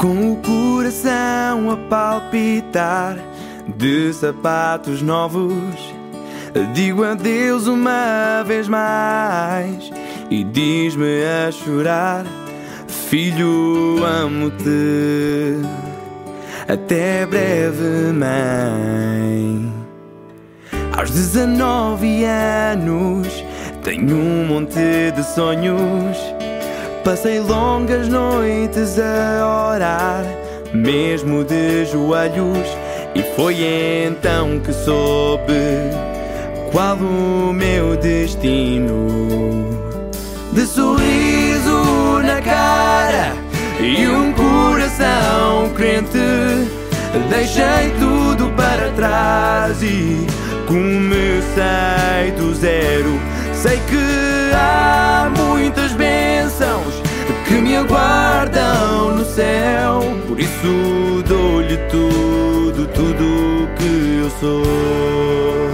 Com o coração a palpitar, de sapatos novos, digo adeus uma vez mais e diz-me a chorar: filho, amo-te, até breve, mãe. Aos 19 anos tenho um monte de sonhos. Passei longas noites a orar, mesmo de joelhos, e foi então que soube qual o meu destino. De sorriso na cara e um coração crente, deixei tudo para trás e comecei do zero. Sei que há muitas bênçãos que me aguardam no céu, por isso dou-lhe tudo, tudo que eu sou.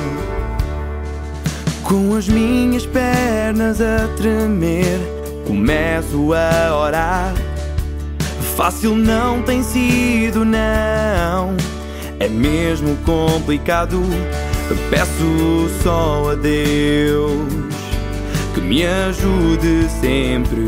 Com as minhas pernas a tremer, começo a orar. Fácil não tem sido, não, é mesmo complicado. Peço só a Deus que me ajude sempre.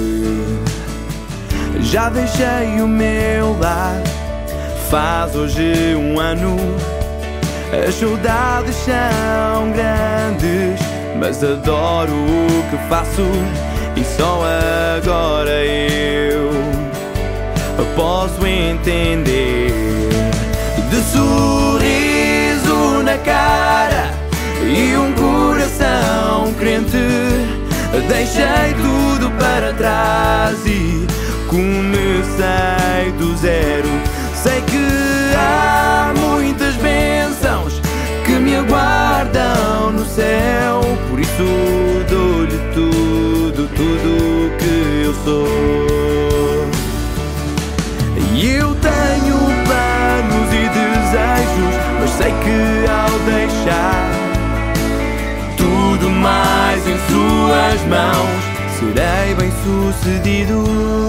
Já deixei o meu lar, faz hoje um ano. As saudades são grandes, mas adoro o que faço, e só agora eu posso entender. De sorriso na cara e um coração crente, deixei tudo para trás e comecei do zero. Sei que há muitas bênçãos que me aguardam no céu, por isso dou-lhe tudo, tudo que eu sou. E eu tenho planos e desejos, mas sei que ao deixar tudo mais em suas mãos, serei bem sucedido.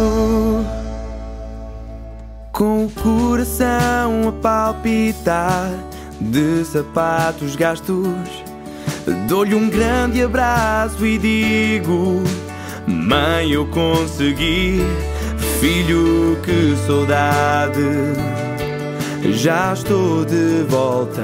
Com o coração a palpitar, de sapatos gastos, dou-lhe um grande abraço e digo: mãe, eu consegui. Filho, que saudade, já estou de volta.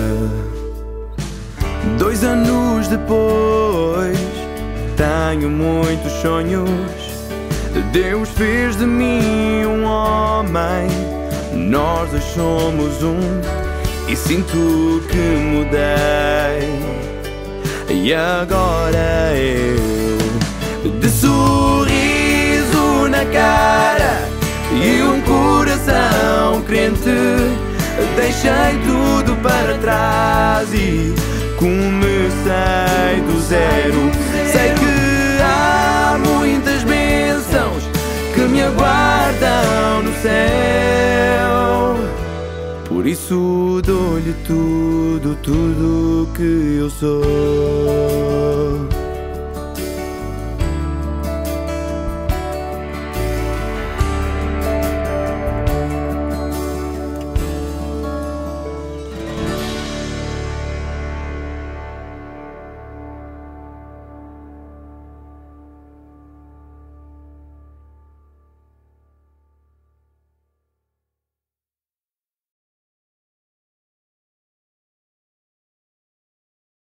2 anos depois, tenho muitos sonhos. Deus fez de mim um homem, nós dois somos um, e sinto que mudei. E agora eu, de sorriso na cara e um coração crente, deixei tudo para trás e comecei do zero. Sei que há muitas bênçãos que me aguardam no céu, por isso dou-lhe tudo, tudo que eu sou.